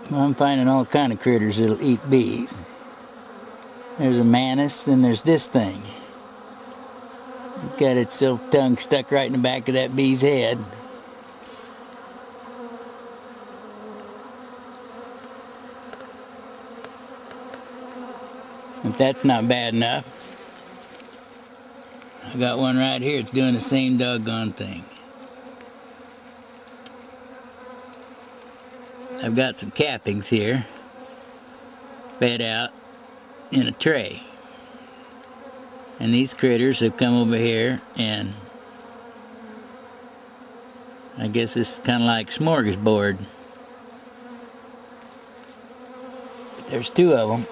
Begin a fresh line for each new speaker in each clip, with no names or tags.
I'm finding all kind of critters that'll eat bees. There's a mantis, then there's this thing. It's got its silk tongue stuck right in the back of that bee's head. If that's not bad enough, I got one right here. It's doing the same doggone thing. I've got some cappings here, fed out in a tray. And these critters have come over here, and I guess this is kind of like smorgasbord. There's two of them.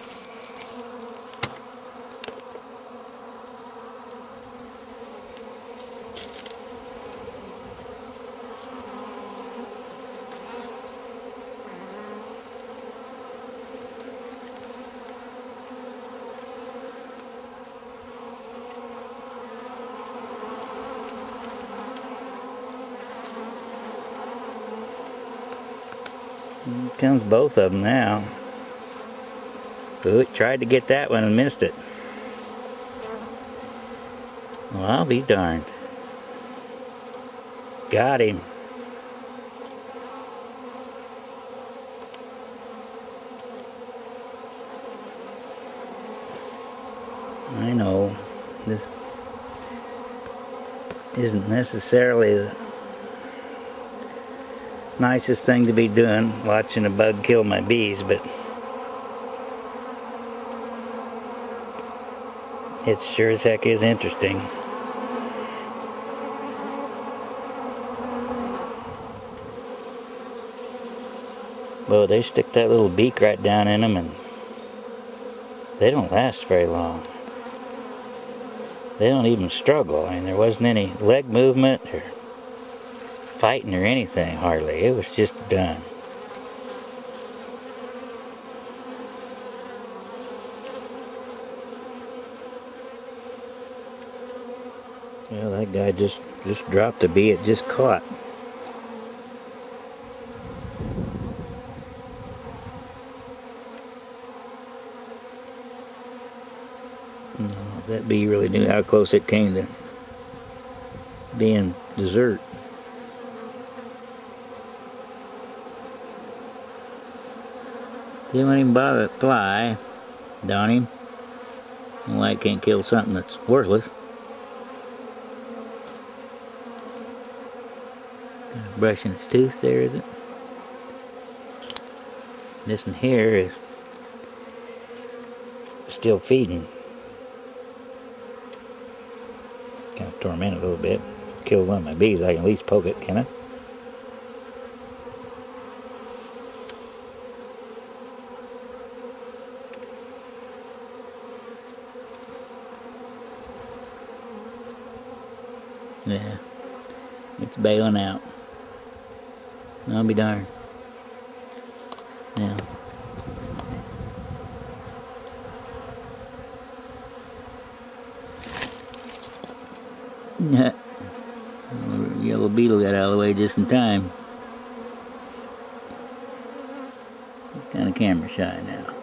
Here comes both of them now. Ooh, it tried to get that one and missed it. Well, I'll be darned. Got him. I know this isn't necessarily the nicest thing to be doing, watching a bug kill my bees, but it sure as heck is interesting. Well, they stick that little beak right down in them, and they don't last very long. They don't even struggle. I mean, there wasn't any leg movement or fighting or anything, hardly. It was just done. Well, that guy just dropped a bee it just caught. No, that bee really knew how close it came to being dessert. Didn't even bother to fly, don't him. Why can't kill something that's worthless. Brushing its tooth there, is it? This one here is still feeding. Kind of tormented a little bit. Kill one of my bees, I can at least poke it, can I? Yeah, it's bailing out. I'll be darned. Yeah. Yellow beetle got out of the way just in time. Kind of camera shy now.